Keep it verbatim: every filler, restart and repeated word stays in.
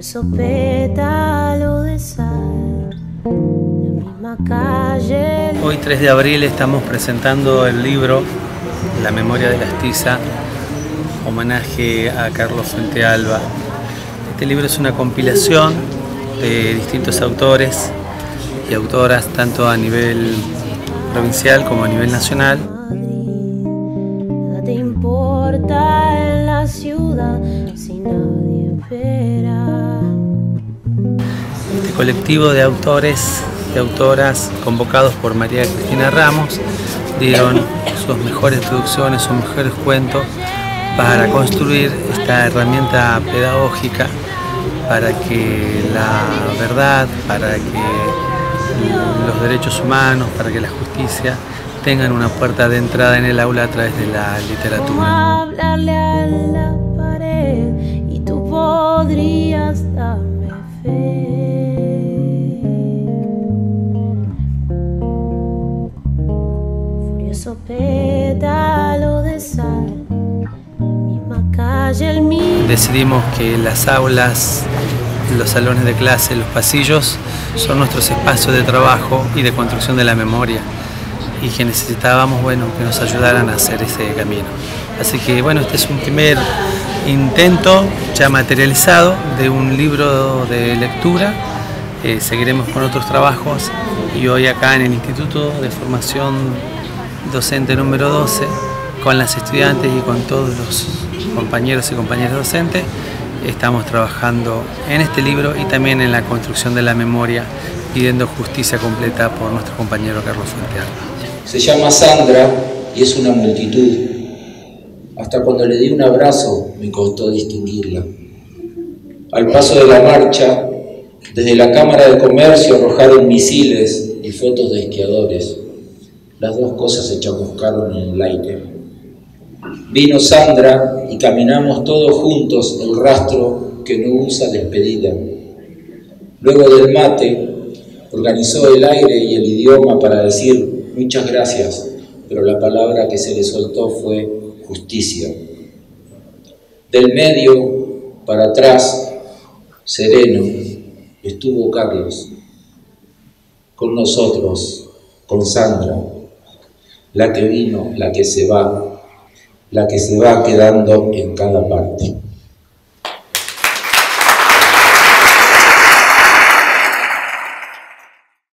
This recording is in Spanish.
Furioso pétalo de sal, la misma calle. Hoy tres de abril estamos presentando el libro La memoria de la Astiza, homenaje a Carlos Fuentealba. Este libro es una compilación de distintos autores y autoras, tanto a nivel provincial como a nivel nacional. Nada te importa en la ciudad si nadie espera. Este colectivo de autores y autoras convocados por María Cristina Ramos dieron sus mejores producciones, sus mejores cuentos para construir esta herramienta pedagógica para que la verdad, para que los derechos humanos, para que la justicia tengan una puerta de entrada en el aula a través de la literatura. Hablarle a la pared y tú podrías darme fe. Furioso pétalo de sal, misma calle, el mismo. Decidimos que las aulas, los salones de clase, los pasillos son nuestros espacios de trabajo y de construcción de la memoria, y que necesitábamos, bueno, que nos ayudaran a hacer ese camino. Así que bueno, este es un primer intento ya materializado de un libro de lectura. Eh, seguiremos con otros trabajos y hoy acá en el Instituto de Formación Docente número doce, con las estudiantes y con todos los compañeros y compañeras docentes, estamos trabajando en este libro y también en la construcción de la memoria, pidiendo justicia completa por nuestro compañero Carlos Fuentealba. Se llama Sandra y es una multitud. Hasta cuando le di un abrazo me costó distinguirla. Al paso de la marcha, desde la Cámara de Comercio arrojaron misiles y fotos de esquiadores. Las dos cosas se chamuscaron en el aire. Vino Sandra y caminamos todos juntos el rastro que no usa despedida. Luego del mate, organizó el aire y el idioma para decir muchas gracias, pero la palabra que se le soltó fue justicia. Del medio para atrás, sereno, estuvo Carlos, con nosotros, con Sandra, la que vino, la que se va, la que se va quedando en cada parte.